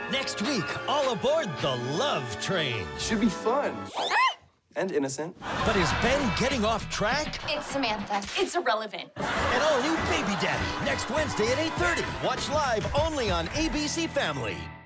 Next week, all aboard the Love Train. Should be fun. And innocent. But is Ben getting off track? It's Samantha. It's irrelevant. An all-new Baby Daddy, next Wednesday at 8:30. Watch live only on ABC Family.